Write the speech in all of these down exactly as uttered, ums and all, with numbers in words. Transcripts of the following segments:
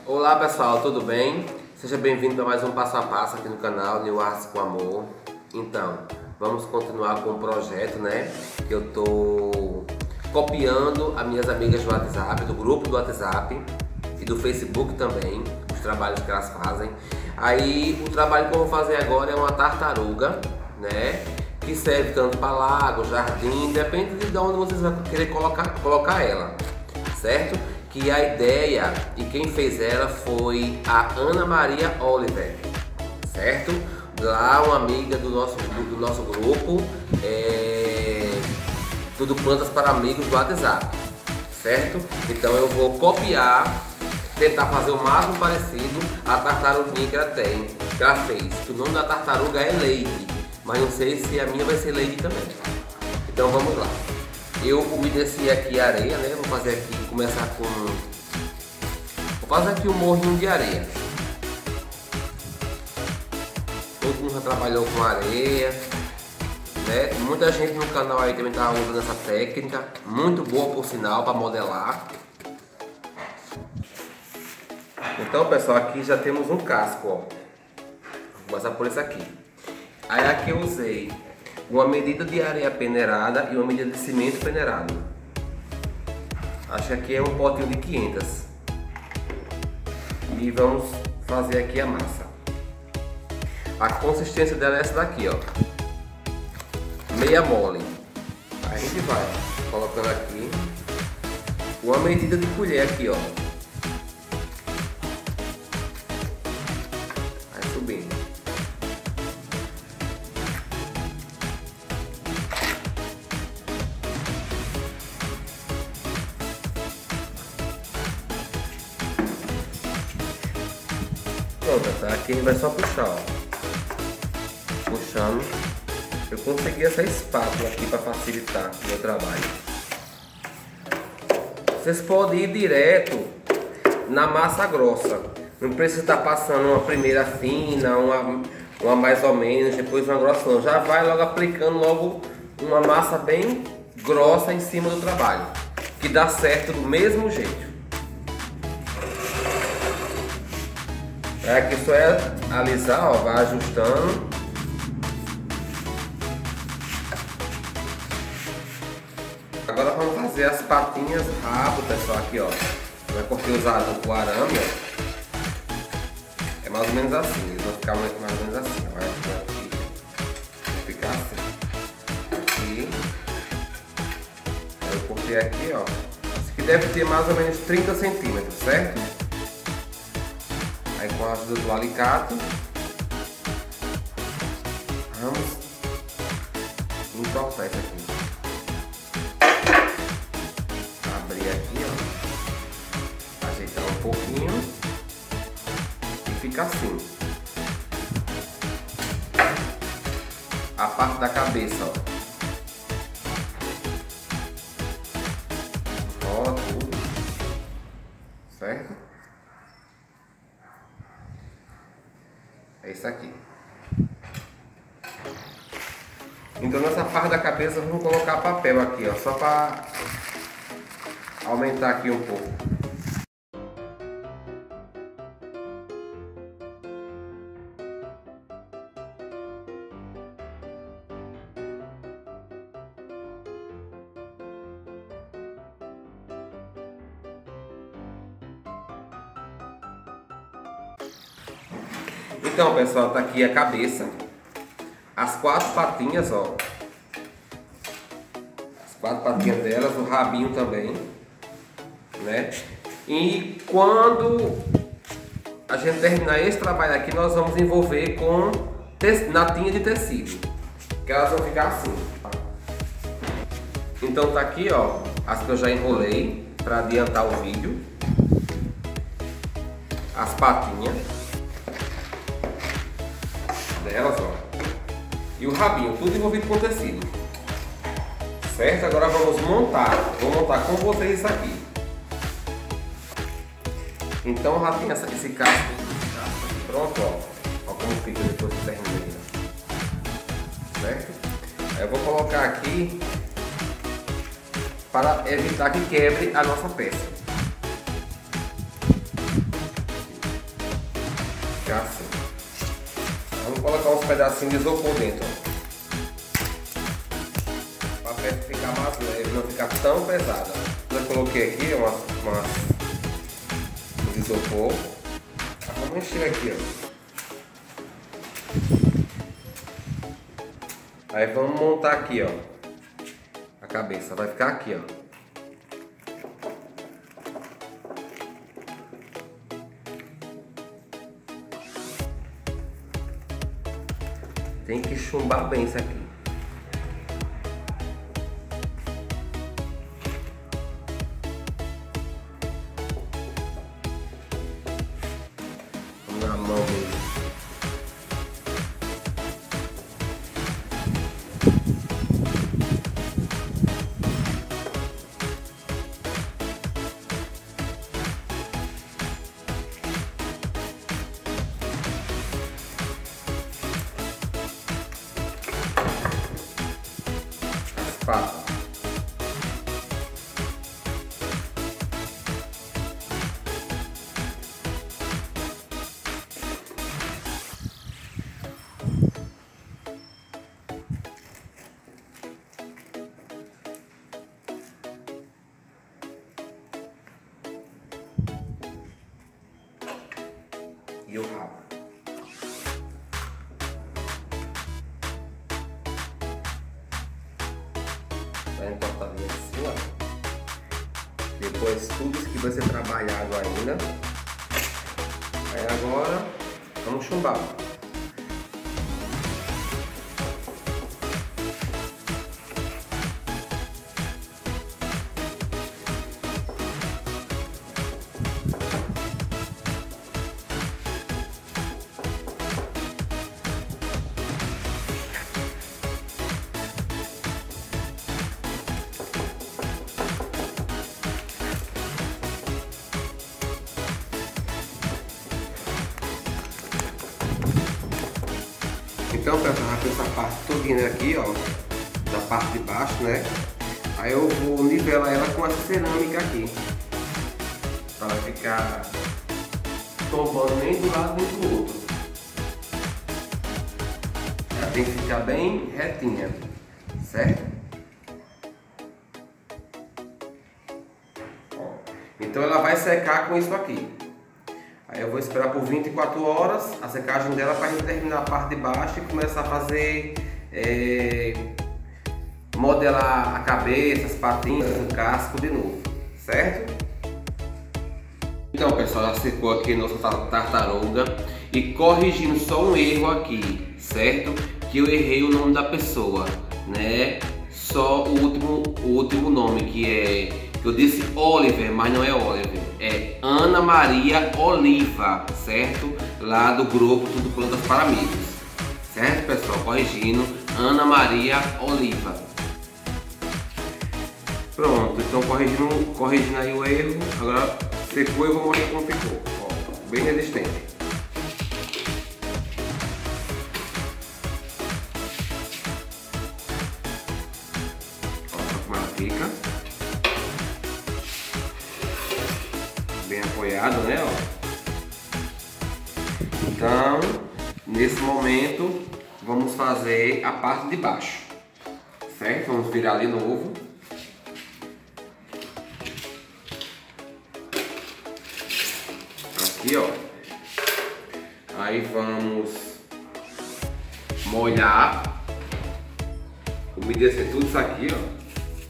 Olá pessoal, tudo bem? Seja bem-vindo a mais um passo a passo aqui no canal New Arts com Amor. Então, vamos continuar com o projeto, né? Que eu tô copiando as minhas amigas do WhatsApp, do grupo do WhatsApp e do Facebook também, os trabalhos que elas fazem. Aí o trabalho que eu vou fazer agora é uma tartaruga, né? Que serve tanto para lago, jardim, depende de onde vocês vão querer colocar, colocar ela, certo? Que a ideia e quem fez ela foi a Ana Maria Oliver, certo? Lá uma amiga do nosso, do nosso grupo, é, Tudo Plantas para Amigos do WhatsApp, certo? Então eu vou copiar, tentar fazer o máximo parecido a tartaruguinha que ela tem, que ela fez. O nome da tartaruga é Lady, mas não sei se a minha vai ser Lady também. Então vamos lá. Eu umedeci aqui a areia, né? Vou fazer aqui, começar com... Vou fazer aqui um morrinho de areia. Todo mundo já trabalhou com areia, né? Muita gente no canal aí também está usando essa técnica, muito boa por sinal, para modelar. Então pessoal, aqui já temos um casco, ó. Vou começar por esse aqui. Aí aqui eu usei uma medida de areia peneirada e uma medida de cimento peneirado. Acho que aqui é um potinho de quinhentas. E vamos fazer aqui a massa. A consistência dela é essa daqui, ó. Meia mole. A gente vai colocando aqui uma medida de colher aqui, ó. Vai subindo. Pronto, tá? Aqui a gente vai só puxar, ó. Puxando. Eu consegui essa espátula aqui para facilitar o meu trabalho. Vocês podem ir direto na massa grossa. Não precisa estar passando uma primeira fina, uma, uma mais ou menos, depois uma grossa não. Já vai logo aplicando logo uma massa bem grossa em cima do trabalho, que dá certo do mesmo jeito. É, aqui só é alisar, ó, vai ajustando. Agora vamos fazer as patinhas rabo, pessoal, aqui, ó. Vai cortar usado com arame, ó. É mais ou menos assim, eles vão ficar mais ou menos assim, ó. Aqui, vai ficar assim. Aqui. Aí eu cortei aqui, ó. Isso aqui deve ter mais ou menos trinta centímetros, certo? Aí com a ajuda do alicate, vamos entortar isso aqui. Abrir aqui, ó. Ajeitar um pouquinho. E fica assim. A parte da cabeça, ó. Rola tudo. Certo? É isso aqui. Então nessa parte da cabeça vamos colocar papel aqui, ó, só para aumentar aqui um pouco. Então pessoal, tá aqui a cabeça, as quatro patinhas, ó, as quatro patinhas delas, o rabinho também, né? E quando a gente terminar esse trabalho aqui, nós vamos envolver com natinha de tecido, que elas vão ficar assim. Então tá aqui, ó, as que eu já enrolei para adiantar o vídeo, as patinhas delas, ó, e o rabinho, tudo envolvido com tecido, certo? Agora vamos montar, vou montar com vocês isso aqui. Então já tem essa, esse casco pronto, ó, ó como fica depois que terminei, certo? Aí eu vou colocar aqui para evitar que quebre a nossa peça. colocar uns pedacinhos de isopor dentro, para a peça ficar mais leve, não ficar tão pesada. Já coloquei aqui umas, umas, um isopor. Vamos encher aqui, ó. Aí vamos montar aqui, ó, a cabeça vai ficar aqui, ó. Tem que chumbar bem isso aqui. Vamos na mão mesmo. Passa. E o rabo. Vai entortar bem assim, ó. Depois tudo isso que vai ser trabalhado ainda. Aí agora vamos chumbar. Então, pessoal, já essa parte todinha aqui, ó, da parte de baixo, né? Aí eu vou nivelar ela com essa cerâmica aqui, para ela ficar tombando nem do lado nem do outro. Ela tem que ficar bem retinha, certo? Ó, então ela vai secar com isso aqui. Aí eu vou esperar por vinte e quatro horas a secagem dela para a gente terminar a parte de baixo e começar a fazer, é, modelar a cabeça, as patinhas, o casco de novo, certo? Então, pessoal, já secou aqui nossa tartaruga e corrigindo só um erro aqui, certo? Que eu errei o nome da pessoa, né? Só o último, o último nome, que é... Eu disse Oliver, mas não é Oliver, é Ana Maria Oliva, certo? Lá do grupo Tudo Plantas para Amigos, certo, pessoal? Corrigindo, Ana Maria Oliva. Pronto, então corrigindo, corrigindo aí o erro. Agora secou e eu vou mostrar como ficou. Ó, bem resistente. Ó, como ela fica. Bem apoiado, né? Ó. Então, nesse momento, vamos fazer a parte de baixo, certo? Vamos virar de novo. Aqui, ó. Aí vamos molhar, umedecer tudo isso aqui, ó.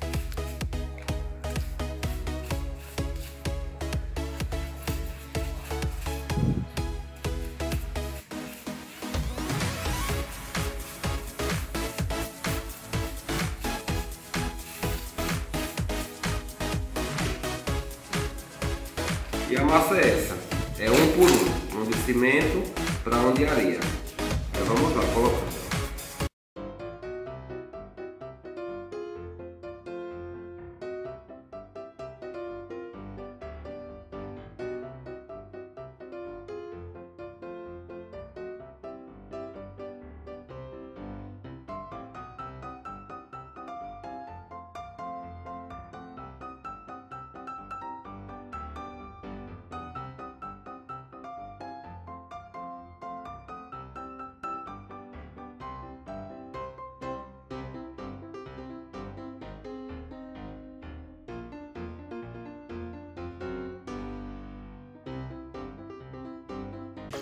E a massa é essa, é um por um, um de cimento para um de areia. Então vamos lá, colocando.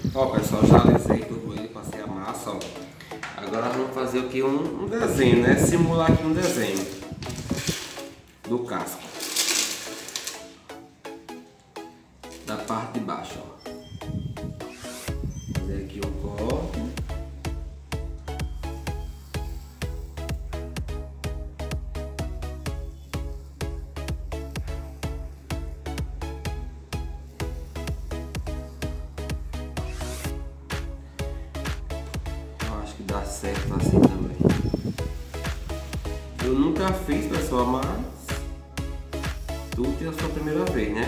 Ó pessoal, já alisei todo ele, passei a massa, ó. Agora vamos fazer aqui um, um desenho, né? Simular aqui um desenho do casco. Da parte de baixo, ó. Fazer aqui um corte. Eu acho que dá certo assim também. Eu nunca fiz, pessoal, mas tudo é a sua primeira vez, né?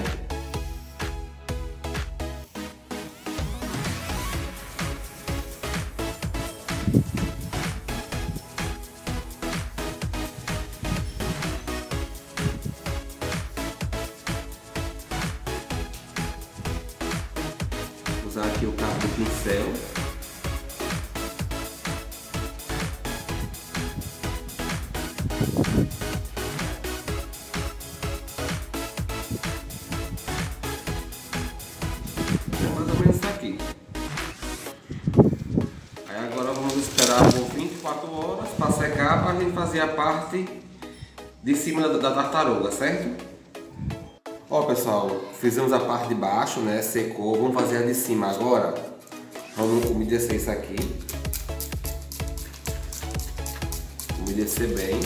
Usar aqui o cabo do pincel. É mais ou menos isso aqui. Aí agora vamos esperar por vinte e quatro horas para secar, para a gente fazer a parte de cima da, da tartaruga, certo? Ó pessoal, fizemos a parte de baixo, né? Secou, vamos fazer a de cima agora. Vamos umedecer isso aqui. Umedecer bem.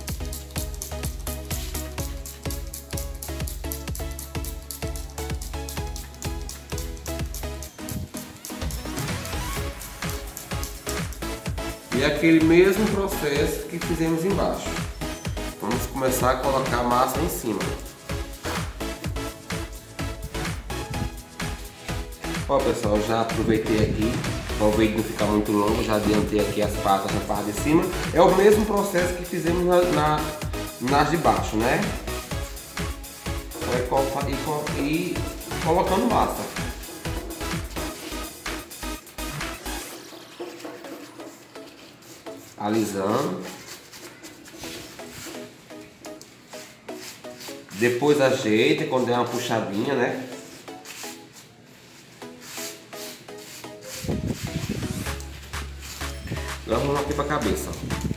E é aquele mesmo processo que fizemos embaixo. Vamos começar a colocar a massa em cima. Ó pessoal, já aproveitei aqui, para o vídeo não ficar muito longo, já adiantei aqui as patas na parte de cima. É o mesmo processo que fizemos na, na, nas de baixo, né? E, e colocando massa. Alisando. Depois ajeita quando der uma puxadinha, né? Agora vamos aqui para a cabeça.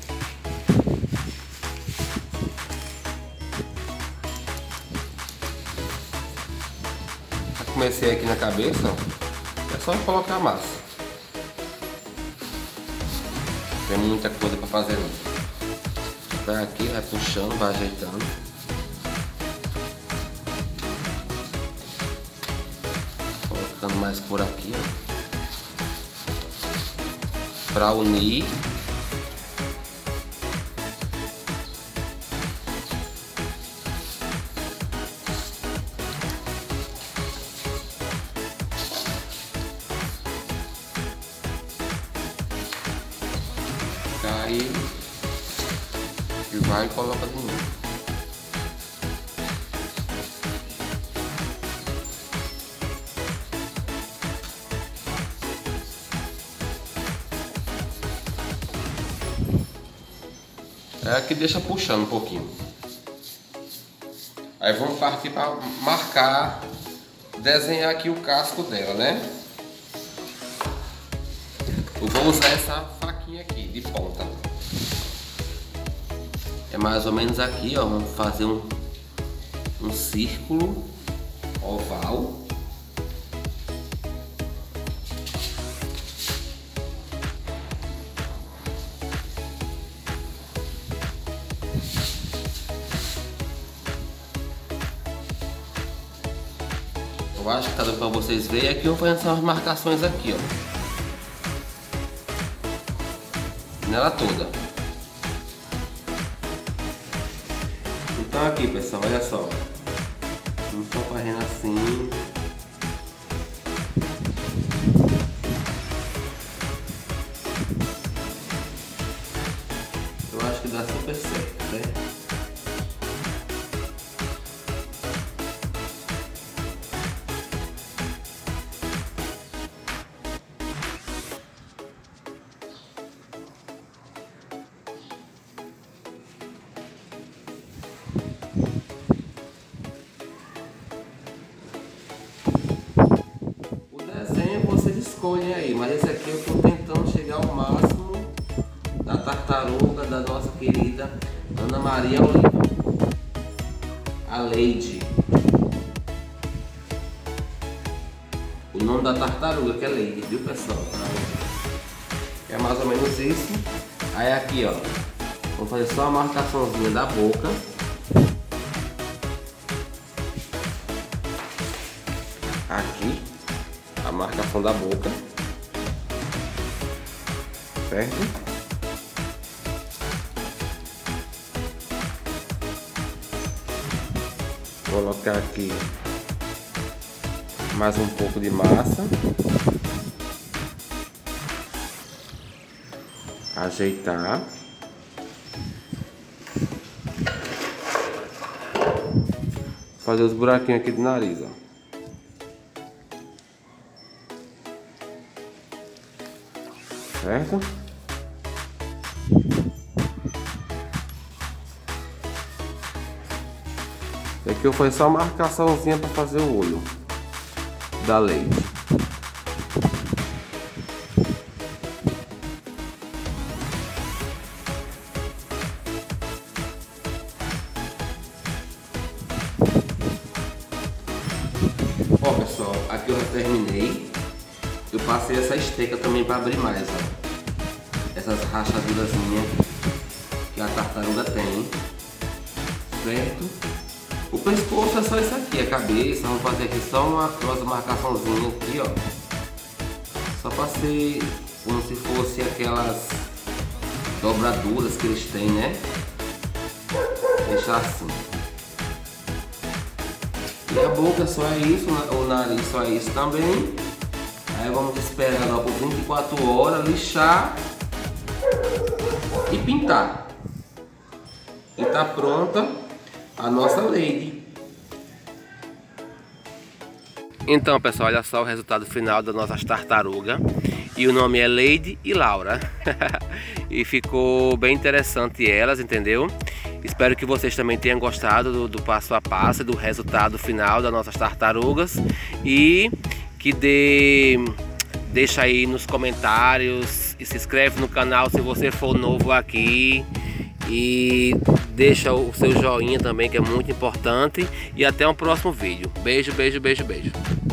Já comecei aqui na cabeça, ó. É só colocar a massa. Não tem muita coisa para fazer não. Vai aqui, vai puxando, vai ajeitando. Colocando mais por aqui, ó. Para unir. Aí e vai e coloca de novo. É que deixa puxando um pouquinho. Aí vamos partir para marcar, desenhar aqui o casco dela, né? Eu vou usar essa faquinha aqui de ponta. É mais ou menos aqui, ó. Vamos fazer um, um círculo oval. Eu acho que tá dando pra vocês verem. Aqui eu vou fazer essas marcações aqui, ó. Nela toda. Então aqui, pessoal, olha só. Vamos só fazendo assim. Eu acho que dá super certo, né? escolhem aí, mas esse aqui eu estou tentando chegar ao máximo da tartaruga da nossa querida Ana Maria Oliva, a Lady. O nome da tartaruga que é Lady, viu pessoal? É mais ou menos isso. Aí aqui ó, vamos fazer só a marcaçãozinha da boca. Aqui a marcação da boca, certo? Vou colocar aqui mais um pouco de massa, ajeitar, fazer os buraquinhos aqui do nariz, ó. Certo? Aqui eu fiz só uma marcaçãozinha para fazer o olho da Lady. Ó pessoal, aqui eu já terminei. Eu passei essa esteca também para abrir mais, ó. Essas rachadurazinhas que a tartaruga tem, certo? O pescoço é só isso aqui, a cabeça. Vamos fazer aqui só uma, uma marcaçãozinha aqui, ó. Só passei como se fosse aquelas dobraduras que eles têm, né? Deixar assim. E a boca só é isso, o nariz só é isso também. Aí vamos esperar ela por vinte e quatro horas, lixar e pintar. E tá pronta a nossa Lady. Então pessoal, olha só o resultado final das nossas tartarugas. E o nome é Lady e Laura. E ficou bem interessante elas, entendeu? Espero que vocês também tenham gostado do, do passo a passo, do resultado final das nossas tartarugas. E que dê... deixa aí nos comentários e se inscreve no canal se você for novo aqui. E deixa o seu joinha também, que é muito importante. E até um próximo vídeo. Beijo, beijo, beijo, beijo.